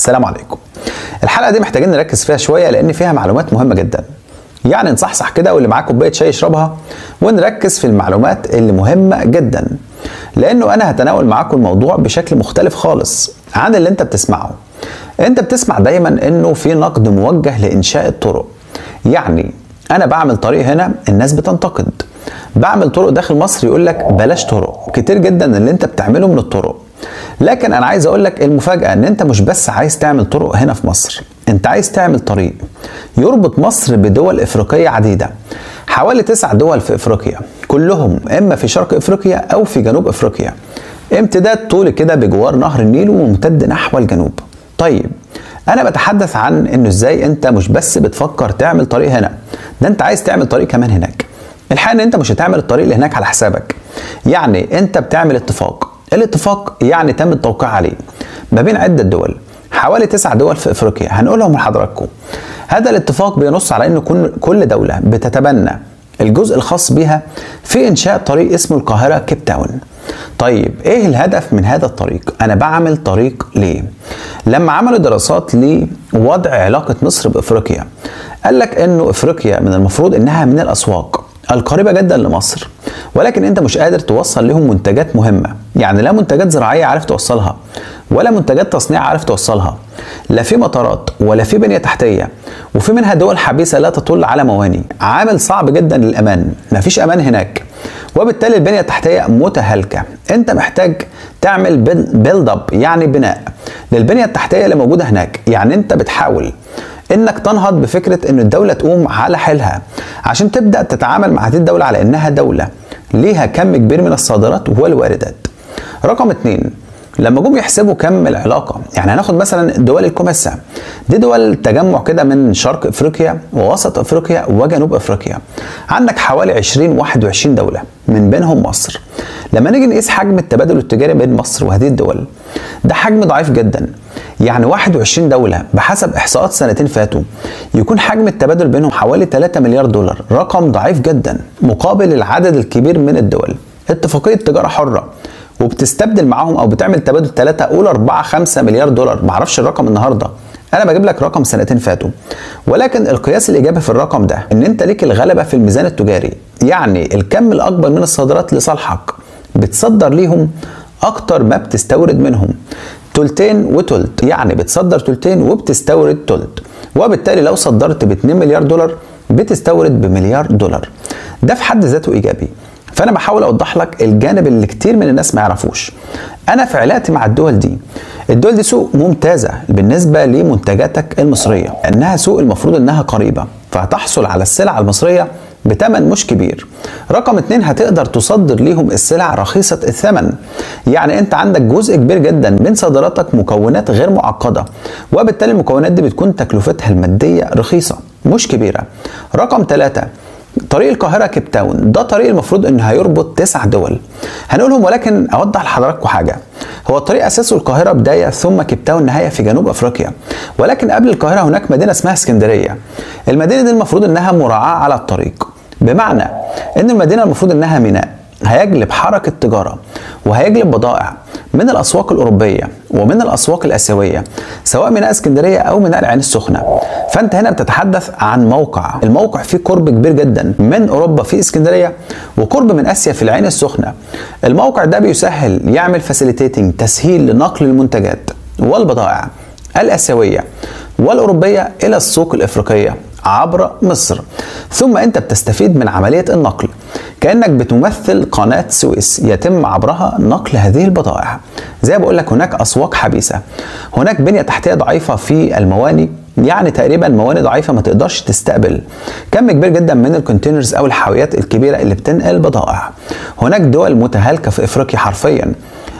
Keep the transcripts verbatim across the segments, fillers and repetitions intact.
السلام عليكم. الحلقه دي محتاجين نركز فيها شويه لان فيها معلومات مهمه جدا. يعني نصحصح كده واللي معاه كوبايه شاي يشربها ونركز في المعلومات اللي مهمه جدا، لانه انا هتناول معاكم الموضوع بشكل مختلف خالص عن اللي انت بتسمعه. انت بتسمع دايما انه في نقد موجه لانشاء الطرق، يعني انا بعمل طريق هنا الناس بتنتقد، بعمل طرق داخل مصر يقول لك بلاش طرق، كتير جدا اللي انت بتعمله من الطرق. لكن انا عايز اقول لك المفاجأة ان انت مش بس عايز تعمل طرق هنا في مصر، انت عايز تعمل طريق يربط مصر بدول افريقية عديدة، حوالي تسع دول في افريقيا، كلهم اما في شرق افريقيا او في جنوب افريقيا، امتداد طولي كده بجوار نهر النيل وممتد نحو الجنوب. طيب انا بتحدث عن انه ازاي انت مش بس بتفكر تعمل طريق هنا، ده انت عايز تعمل طريق كمان هناك. الحقيقة ان انت مش هتعمل الطريق اللي هناك على حسابك، يعني انت بتعمل اتفاق، الاتفاق يعني تم التوقيع عليه ما بين عدة دول، حوالي تسع دول في افريقيا هنقولهم لحضراتكم. هذا الاتفاق بينص على ان كل دولة بتتبنى الجزء الخاص بها في انشاء طريق اسمه القاهرة كيب تاون. طيب ايه الهدف من هذا الطريق؟ انا بعمل طريق ليه؟ لما عملوا دراسات لوضع علاقة مصر بافريقيا قال لك انه افريقيا من المفروض انها من الاسواق القريبة جدا لمصر، ولكن انت مش قادر توصل لهم منتجات مهمة، يعني لا منتجات زراعية عارف توصلها ولا منتجات تصنيع عارف توصلها، لا في مطارات ولا في بنية تحتية، وفي منها دول حبيسة لا تطل على مواني، عامل صعب جدا للأمان، مفيش أمان هناك، وبالتالي البنية التحتية متهالكة. انت محتاج تعمل بيلد اب يعني بناء للبنية التحتية اللي موجودة هناك، يعني انت بتحاول انك تنهض بفكرة ان الدولة تقوم على حيلها عشان تبدأ تتعامل مع هذه الدولة على انها دولة ليها كم كبير من الصادرات والواردات. رقم اتنين، لما جم يحسبوا كم العلاقة، يعني هناخد مثلا دول الكوميسا، دي دول تجمع كده من شرق افريقيا ووسط افريقيا وجنوب افريقيا، عندك حوالي عشرين واحد وعشرين دولة من بينهم مصر. لما نيجي نقيس حجم التبادل التجاري بين مصر وهذه الدول، ده حجم ضعيف جدا، يعني واحد وعشرين دولة بحسب احصاءات سنتين فاتوا يكون حجم التبادل بينهم حوالي ثلاثة مليار دولار، رقم ضعيف جدا مقابل العدد الكبير من الدول. اتفاقية تجارة حرة وبتستبدل معاهم او بتعمل تبادل ثلاثة قول أربعة خمسة مليار دولار، معرفش الرقم النهارده، انا بجيب لك رقم سنتين فاتوا، ولكن القياس الايجابي في الرقم ده ان انت ليك الغلبة في الميزان التجاري، يعني الكم الاكبر من الصادرات لصالحك، بتصدر ليهم اكتر ما بتستورد منهم، تلتين وتلت، يعني بتصدر تلتين وبتستورد تلت، وبالتالي لو صدرت ب اتنين مليار دولار بتستورد بمليار دولار، ده في حد ذاته ايجابي. فانا بحاول اوضح لك الجانب اللي كتير من الناس ما يعرفوش. انا في علاقتي مع الدول دي، الدول دي سوق ممتازة بالنسبة لمنتجاتك المصرية، انها سوق المفروض انها قريبة فهتحصل على السلع المصرية بتمن مش كبير. رقم اتنين، هتقدر تصدر ليهم السلع رخيصة الثمن، يعني انت عندك جزء كبير جدا من صادراتك مكونات غير معقدة، وبالتالي المكونات دي بتكون تكلفتها المادية رخيصة مش كبيرة. رقم ثلاثة، طريق القاهرة كيب تاون، ده طريق المفروض انه هيربط تسع دول هنقولهم، ولكن اوضح لحضراتكم حاجة، هو الطريق اساسه القاهرة بداية ثم كيب تاون نهاية في جنوب افريقيا، ولكن قبل القاهرة هناك مدينة اسمها اسكندرية. المدينة دي المفروض انها مراعاة على الطريق، بمعنى ان المدينة المفروض انها ميناء هيجلب حركة تجارة وهيجلب بضائع من الاسواق الاوروبية ومن الاسواق الاسيوية، سواء ميناء اسكندرية او ميناء العين السخنة. فانت هنا بتتحدث عن موقع، الموقع فيه قرب كبير جدا من اوروبا في اسكندرية وقرب من اسيا في العين السخنة. الموقع ده بيسهل، يعمل فاسيليتيتنج، تسهيل لنقل المنتجات والبضائع الاسيوية والاوروبية الى السوق الافريقية عبر مصر، ثم انت بتستفيد من عملية النقل كأنك بتمثل قناة سويس يتم عبرها نقل هذه البضائع. زي ما بقول لك هناك أسواق حبيسة، هناك بنية تحتية ضعيفة في المواني، يعني تقريبا مواني ضعيفة ما تقدرش تستقبل كم كبير جدا من الكونتينرز أو الحاويات الكبيرة اللي بتنقل بضائع. هناك دول متهالكة في إفريقيا حرفيا،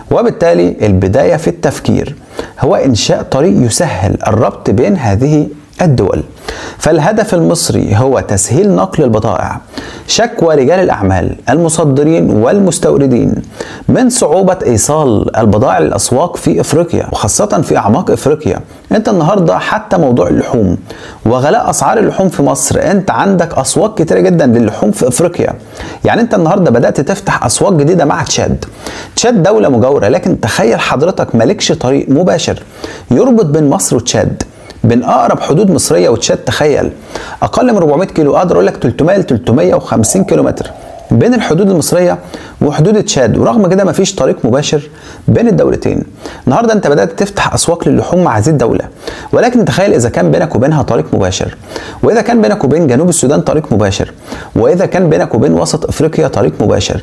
وبالتالي البداية في التفكير هو إنشاء طريق يسهل الربط بين هذه الدول. فالهدف المصري هو تسهيل نقل البضائع. شكوى رجال الأعمال المصدرين والمستوردين من صعوبة إيصال البضائع للأسواق في إفريقيا وخاصة في أعماق إفريقيا. أنت النهاردة حتى موضوع اللحوم وغلاء أسعار اللحوم في مصر، أنت عندك أسواق كتيرة جدا للحوم في إفريقيا. يعني أنت النهاردة بدأت تفتح أسواق جديدة مع تشاد. تشاد دولة مجاورة، لكن تخيل حضرتك مالكش طريق مباشر يربط بين مصر وتشاد، بين اقرب حدود مصريه وتشاد. تخيل اقل من أربعمائة كيلو، اقدر اقول لك ثلاثمائة ل ثلاثمائة وخمسين كيلو متر بين الحدود المصريه وحدود تشاد، ورغم كده مفيش طريق مباشر بين الدولتين. النهارده انت بدات تفتح اسواق للحوم مع هذه الدوله، ولكن تخيل اذا كان بينك وبينها طريق مباشر، واذا كان بينك وبين جنوب السودان طريق مباشر، واذا كان بينك وبين وسط افريقيا طريق مباشر،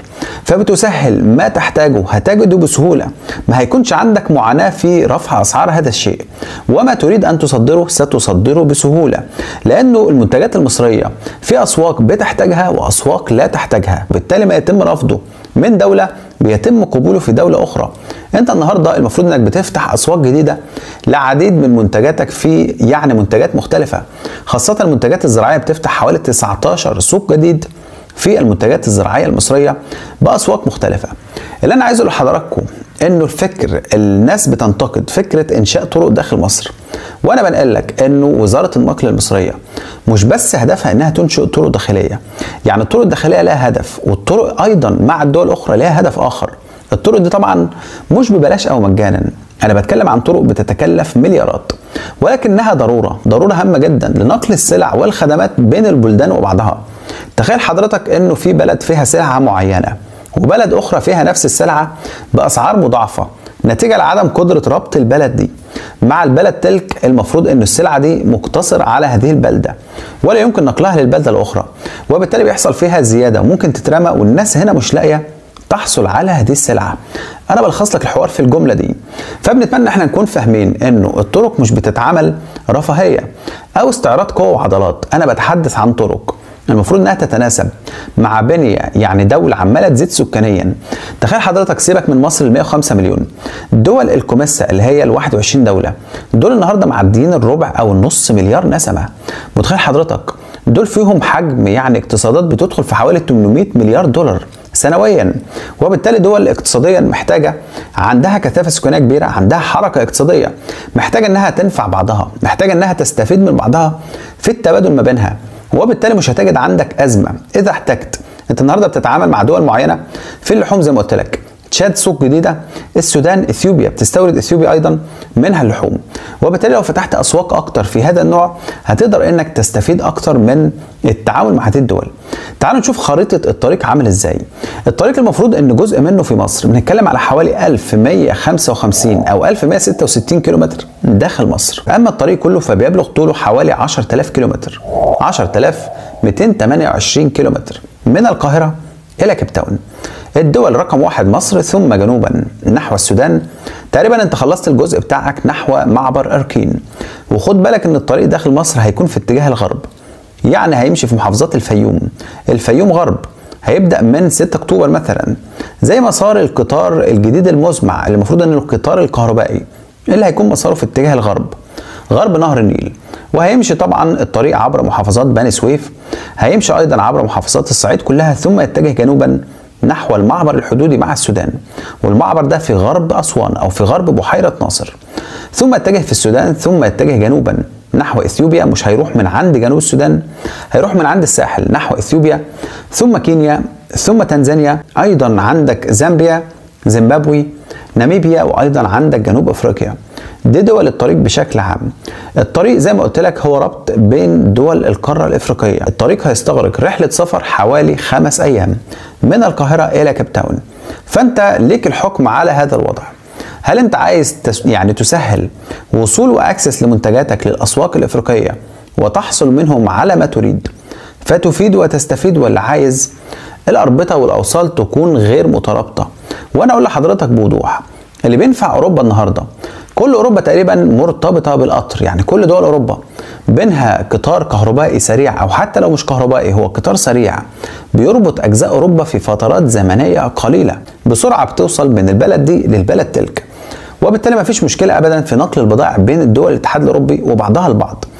فبتسهل ما تحتاجه هتجده بسهوله. ما هيكونش عندك معاناه في رفع اسعار هذا الشيء، وما تريد ان تصدره ستصدره بسهوله، لانه المنتجات المصريه في اسواق بتحتاجها واسواق لا تحتاجها، بالتالي ما يتم رفضه من دولة بيتم قبوله في دولة أخرى. أنت النهاردة المفروض أنك بتفتح أسواق جديدة لعديد من منتجاتك في يعني منتجات مختلفة، خاصة المنتجات الزراعية بتفتح حوالي تسعة عشر سوق جديد في المنتجات الزراعية المصرية بأسواق مختلفة. اللي أنا عايزه لحضراتكم إنه الفكر، الناس بتنتقد فكرة إنشاء طرق داخل مصر، وأنا بنقل لك إنه وزارة النقل المصرية مش بس هدفها إنها تنشئ طرق داخلية، يعني الطرق الداخلية لها هدف، والطرق أيضا مع الدول الأخرى لها هدف آخر. الطرق دي طبعا مش ببلاش أو مجانا، أنا بتكلم عن طرق بتتكلف مليارات، ولكنها ضرورة ضرورة هامة جدا لنقل السلع والخدمات بين البلدان وبعضها. تخيل حضرتك إنه في بلد فيها سلعة معينة وبلد أخرى فيها نفس السلعة بأسعار مضاعفة، نتيجة لعدم قدرة ربط البلد دي مع البلد تلك. المفروض ان السلعة دي مقتصرة على هذه البلدة ولا يمكن نقلها للبلدة الأخرى، وبالتالي بيحصل فيها زيادة ممكن تترمى، والناس هنا مش لاقية تحصل على هذه السلعة. أنا بلخص لك الحوار في الجملة دي. فبنتمنى احنا نكون فاهمين إنه الطرق مش بتتعمل رفاهية أو استعراض قوة وعضلات، أنا بتحدث عن طرق المفروض انها تتناسب مع بنيه، يعني دوله عماله تزيد سكانيا. تخيل حضرتك سيبك من مصر ال مئة وخمسة مليون، دول الكوميسا اللي هي ال واحد وعشرين دوله، دول النهارده معديين الربع او النص مليار نسمه. متخيل حضرتك دول فيهم حجم يعني اقتصادات بتدخل في حوالي ثمانمائة مليار دولار سنويا، وبالتالي دول اقتصاديا محتاجه، عندها كثافه سكانيه كبيره، عندها حركه اقتصاديه، محتاجه انها تنفع بعضها، محتاجه انها تستفيد من بعضها في التبادل ما بينها، وبالتالي مش هتجد عندك ازمه اذا احتجت. انت النهارده بتتعامل مع دول معينه في اللحوم زي ما قلت لك، تشاد سوق جديده، السودان، اثيوبيا بتستورد اثيوبيا ايضا منها اللحوم، وبالتالي لو فتحت اسواق اكتر في هذا النوع هتقدر انك تستفيد اكتر من التعامل مع هذه الدول. تعالوا نشوف خريطه الطريق عامل ازاي. الطريق المفروض ان جزء منه في مصر، بنتكلم على حوالي ألف ومئة وخمسة وخمسين او ألف ومئة وستة وستين كيلو متر داخل مصر، اما الطريق كله فبيبلغ طوله حوالي عشرة آلاف كيلو متر، عشرة آلاف ومئتين وثمانية وعشرين كيلو متر من القاهره الى كيب تاون. الدول رقم واحد مصر، ثم جنوبا نحو السودان. تقريبا انت خلصت الجزء بتاعك نحو معبر اركين، وخد بالك ان الطريق داخل مصر هيكون في اتجاه الغرب، يعني هيمشي في محافظات الفيوم، الفيوم غرب، هيبدأ من ستة أكتوبر مثلا، زي مسار القطار الجديد المزمع اللي المفروض انه القطار الكهربائي اللي هيكون مساره في اتجاه الغرب، غرب نهر النيل. وهيمشي طبعا الطريق عبر محافظات بني سويف، هيمشي ايضا عبر محافظات الصعيد كلها، ثم يتجه جنوبا نحو المعبر الحدودي مع السودان، والمعبر ده في غرب أسوان أو في غرب بحيرة ناصر، ثم يتجه في السودان، ثم يتجه جنوبا نحو إثيوبيا، مش هيروح من عند جنوب السودان، هيروح من عند الساحل نحو إثيوبيا، ثم كينيا، ثم تنزانيا، أيضا عندك زامبيا، زيمبابوي، ناميبيا، وأيضا عندك جنوب أفريقيا. دي دول الطريق بشكل عام. الطريق زي ما قلت لك هو ربط بين دول القارة الإفريقية. الطريق هيستغرق رحلة سفر حوالي خمس أيام من القاهرة إلى كيب تاون، فأنت ليك الحكم على هذا الوضع. هل أنت عايز تس... يعني تسهل وصول وأكسس لمنتجاتك للأسواق الإفريقية وتحصل منهم على ما تريد فتفيد وتستفيد، ولا عايز الأربطة والأوصال تكون غير مترابطة؟ وأنا أقول لحضرتك بوضوح، اللي بينفع أوروبا النهاردة، كل أوروبا تقريبا مرتبطة بالقطر، يعني كل دول أوروبا بينها قطار كهربائي سريع، أو حتى لو مش كهربائي هو قطار سريع بيربط أجزاء أوروبا في فترات زمنية قليلة بسرعة، بتوصل من البلد دي للبلد تلك، وبالتالي ما فيش مشكلة أبدا في نقل البضائع بين الدول الاتحاد الأوروبي وبعضها البعض.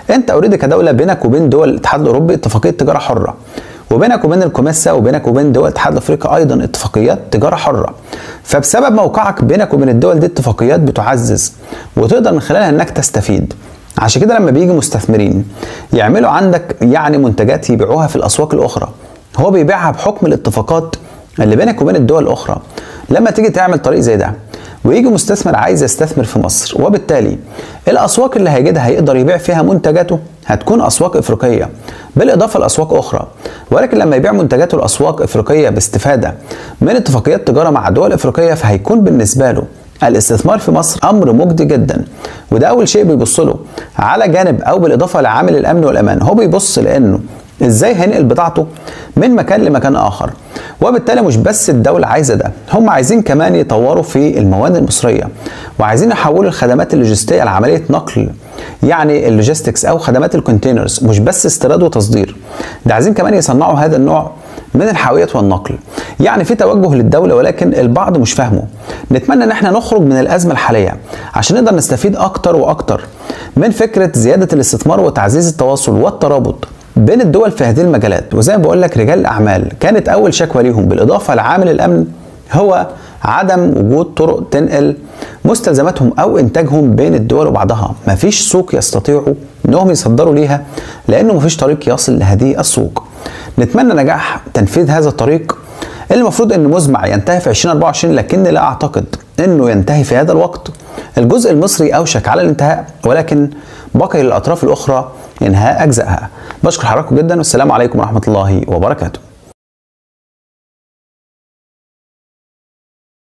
انت اوريدي كدوله بينك وبين دول الاتحاد الاوروبي اتفاقيه تجاره حره، وبينك وبين الكوميسا وبينك وبين دول الاتحاد الافريقي ايضا اتفاقيات تجاره حره. فبسبب موقعك بينك وبين الدول دي اتفاقيات بتعزز وتقدر من خلالها انك تستفيد. عشان كده لما بيجي مستثمرين يعملوا عندك يعني منتجات يبيعوها في الاسواق الاخرى، هو بيبيعها بحكم الاتفاقات اللي بينك وبين الدول الاخرى. لما تيجي تعمل طريق زي ده ويجي مستثمر عايز يستثمر في مصر، وبالتالي الاسواق اللي هيجدها هيقدر يبيع فيها منتجاته هتكون اسواق افريقيه بالاضافه لاسواق اخرى. ولكن لما يبيع منتجاته لاسواق افريقيه باستفاده من اتفاقيات تجاره مع دول افريقيه، فهيكون بالنسبه له الاستثمار في مصر امر مجدي جدا. وده اول شيء بيبص له على جانب او بالاضافه لعامل الامن والامان. هو بيبص لانه ازاي هينقل بضاعته من مكان لمكان اخر. وبالتالي مش بس الدولة عايزة ده، هم عايزين كمان يطوروا في المواد المصرية، وعايزين يحولوا الخدمات اللوجستية لعملية نقل، يعني اللوجيستكس او خدمات الكونتينرز، مش بس استيراد وتصدير، ده عايزين كمان يصنعوا هذا النوع من الحاويات والنقل. يعني في توجه للدولة ولكن البعض مش فاهمه. نتمنى ان احنا نخرج من الازمة الحالية عشان نقدر نستفيد اكتر واكتر من فكرة زيادة الاستثمار وتعزيز التواصل والترابط بين الدول في هذه المجالات. وزي ما بقول لك رجال الاعمال كانت اول شكوى ليهم بالاضافه لعامل الامن هو عدم وجود طرق تنقل مستلزماتهم او انتاجهم بين الدول وبعضها. مفيش سوق يستطيعوا انهم يصدروا ليها لانه مفيش طريق يصل لهذه السوق. نتمنى نجاح تنفيذ هذا الطريق اللي المفروض انه مزمع ينتهي في ألفين وأربعة وعشرين، لكن لا اعتقد انه ينتهي في هذا الوقت. الجزء المصري اوشك على الانتهاء، ولكن بقي للاطراف الاخرى انهاء اجزائها. بشكر حضراتكم جدا والسلام عليكم ورحمه الله وبركاته.